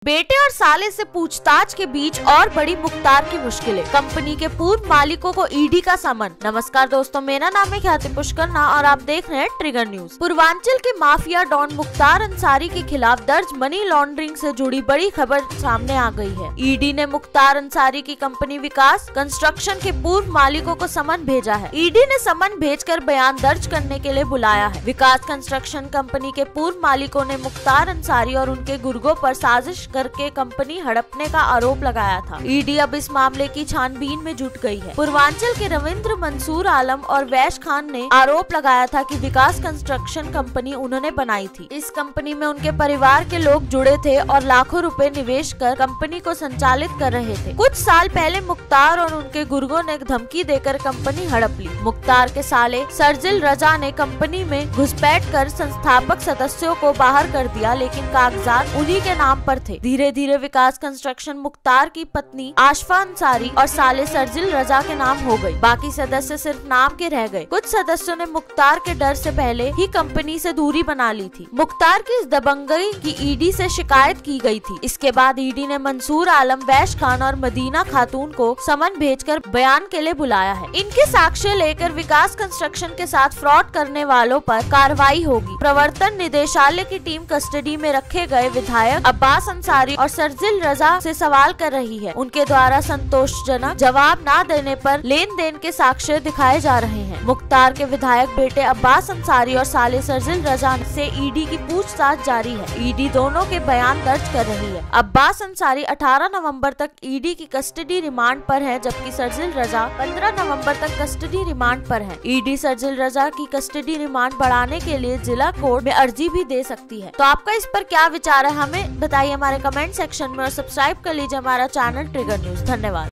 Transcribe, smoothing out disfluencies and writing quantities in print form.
बेटे और साले से पूछताछ के बीच और बड़ी मुख्तार की मुश्किलें, कंपनी के पूर्व मालिकों को ईडी का समन। नमस्कार दोस्तों, मेरा नाम है ख्याति पुष्करना और आप देख रहे हैं ट्रिगर न्यूज। पूर्वांचल के माफिया डॉन मुख्तार अंसारी के खिलाफ दर्ज मनी लॉन्ड्रिंग से जुड़ी बड़ी खबर सामने आ गई है। ईडी ने मुख्तार अंसारी की कंपनी विकास कंस्ट्रक्शन के पूर्व मालिकों को समन भेजा है। ईडी ने समन भेजकर बयान दर्ज करने के लिए बुलाया है। विकास कंस्ट्रक्शन कंपनी के पूर्व मालिकों ने मुख्तार अंसारी और उनके गुर्गों पर साजिश करके कंपनी हड़पने का आरोप लगाया था। ईडी अब इस मामले की छानबीन में जुट गई है। पूर्वांचल के रविंद्र मंसूर आलम और वैश खान ने आरोप लगाया था कि विकास कंस्ट्रक्शन कंपनी उन्होंने बनाई थी। इस कंपनी में उनके परिवार के लोग जुड़े थे और लाखों रुपए निवेश कर कंपनी को संचालित कर रहे थे। कुछ साल पहले मुख्तार और उनके गुर्गों ने धमकी देकर कंपनी हड़प ली। मुख्तार के साले सरजिल रजा ने कंपनी में घुसपैठ कर संस्थापक सदस्यों को बाहर कर दिया, लेकिन कागजात उन्हीं के नाम पर थे। धीरे धीरे विकास कंस्ट्रक्शन मुख्तार की पत्नी आशफा अंसारी और साले सरजिल रजा के नाम हो गई। बाकी सदस्य सिर्फ नाम के रह गए। कुछ सदस्यों ने मुख्तार के डर से पहले ही कंपनी से दूरी बना ली थी। मुख्तार की इस दबंगई की ईडी से शिकायत की गई थी। इसके बाद ईडी ने मंसूर आलम, वैश खान और मदीना खातून को समन भेजकर बयान के लिए बुलाया है। इनके साक्ष्य लेकर विकास कंस्ट्रक्शन के साथ फ्रॉड करने वालों पर कार्रवाई होगी। प्रवर्तन निदेशालय की टीम कस्टडी में रखे गए विधायक अब्बास अंसारी और सरजिल रजा से सवाल कर रही है। उनके द्वारा संतोषजनक जवाब न देने पर लेन देन के साक्ष्य दिखाए जा रहे हैं। मुख्तार के विधायक बेटे अब्बास अंसारी और साले सरजिल रजा से ईडी की पूछताछ जारी है। ईडी दोनों के बयान दर्ज कर रही है। अब्बास अंसारी 18 नवंबर तक ईडी की कस्टडी रिमांड पर है, जबकि सरजिल रजा 15 नवंबर तक कस्टडी रिमांड पर है। ईडी सरजिल रजा की कस्टडी रिमांड बढ़ाने के लिए जिला कोर्ट में अर्जी भी दे सकती है। तो आपका इस पर क्या विचार है, हमें बताइए हमारे कमेंट सेक्शन में और सब्सक्राइब कर लीजिए हमारा चैनल ट्रिगर न्यूज। धन्यवाद।